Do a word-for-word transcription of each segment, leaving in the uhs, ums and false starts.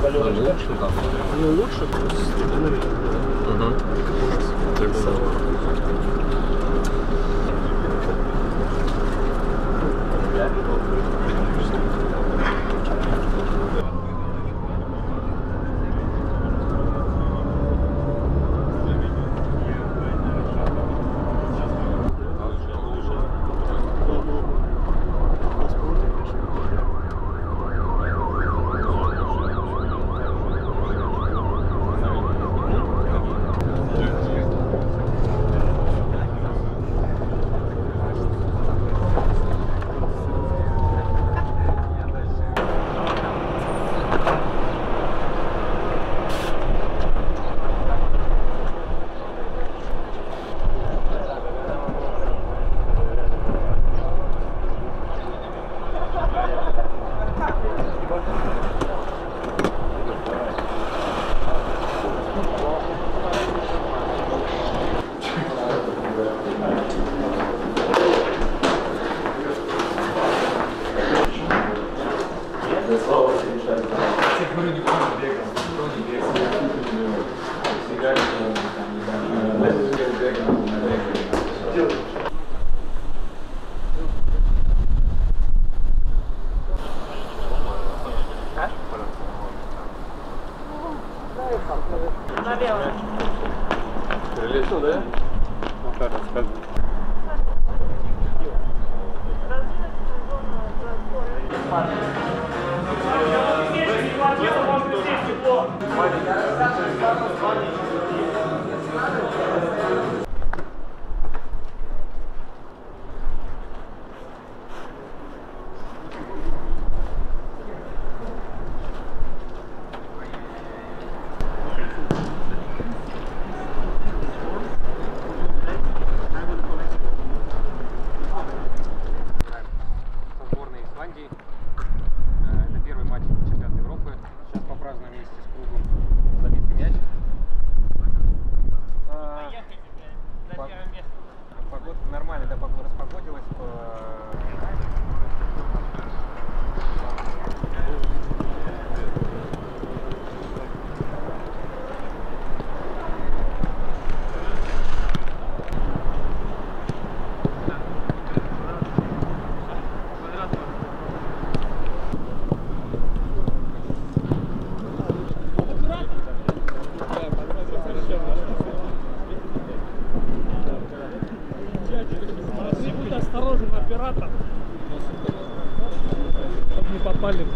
лучше там. Ну лучше, Угу. Налево. Прилетел, да? Ну как рассказывай. Это первый матч чемпионата Европы. Сейчас попразднуем вместе с клубом забитый мяч. Поехали, блядь, за первое место. Погода нормально, да, погода распогодилась. Будь осторожен, оператор, чтобы не попали.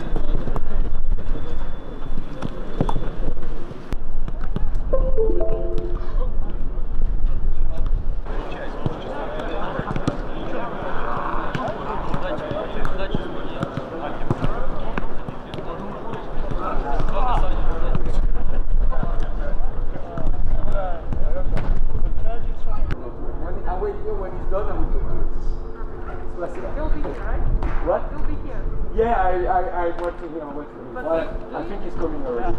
You'll be here, right? What? You'll be here. Yeah, I, I, I'm watching him, I'm watching him. But But he- I think he's coming already.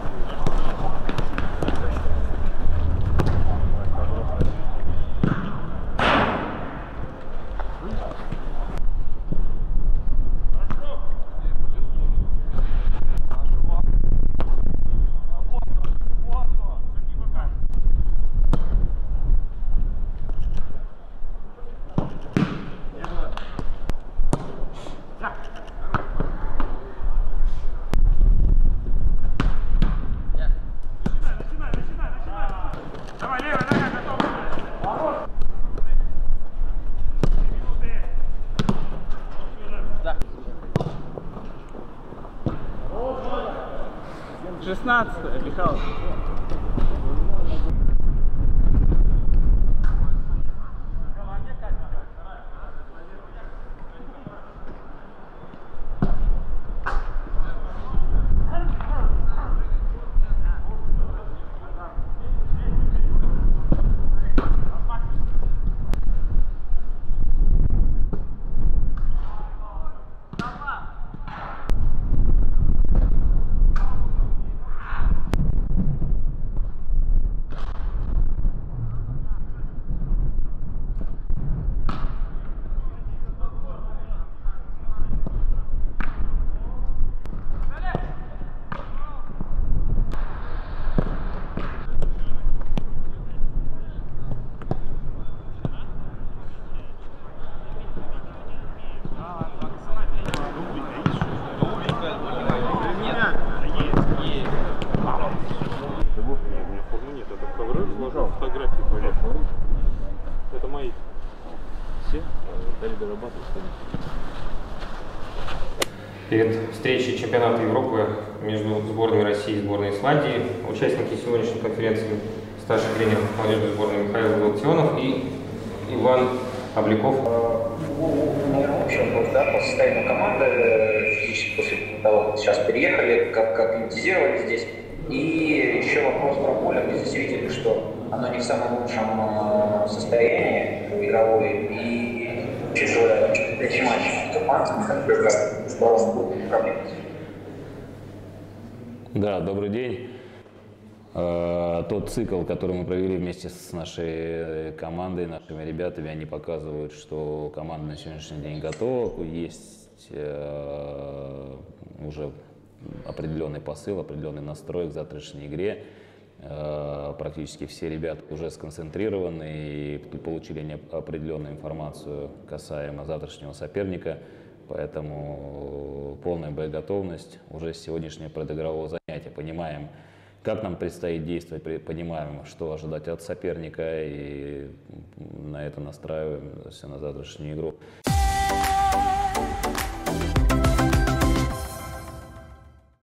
шестнадцатое, Михаил. Перед встречей чемпионата Европы между сборной России и сборной Исландии участники сегодняшней конференции старший тренер молодежной сборной Михаил Галактионов и Иван Обликов. Ну, в общем, вот, да, по состоянию команды, физически после того, как сейчас переехали, как, как акклиматизировались здесь. И еще вопрос про поле. Мы здесь видели, что оно не в самом лучшем состоянии игровой. И учитывая эти матчи с командами, как с баллом будет проблема. Да, добрый день. Тот цикл, который мы провели вместе с нашей командой, нашими ребятами, они показывают, что команда на сегодняшний день готова. Есть уже определенный посыл, определенный настрой к завтрашней игре. Практически все ребята уже сконцентрированы и получили определенную информацию касаемо завтрашнего соперника. Поэтому полная боеготовность уже с сегодняшнего предыгрового занятия. Понимаем, как нам предстоит действовать, понимаем, что ожидать от соперника, и на это настраиваемся на завтрашнюю игру.